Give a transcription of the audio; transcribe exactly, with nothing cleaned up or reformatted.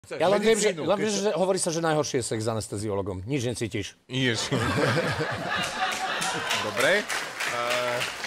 Ja len viem, že, len viem, že hovorí sa, že najhoršie je sex s anesteziologom. Nič necítiš. Jež. Dobre. Uh...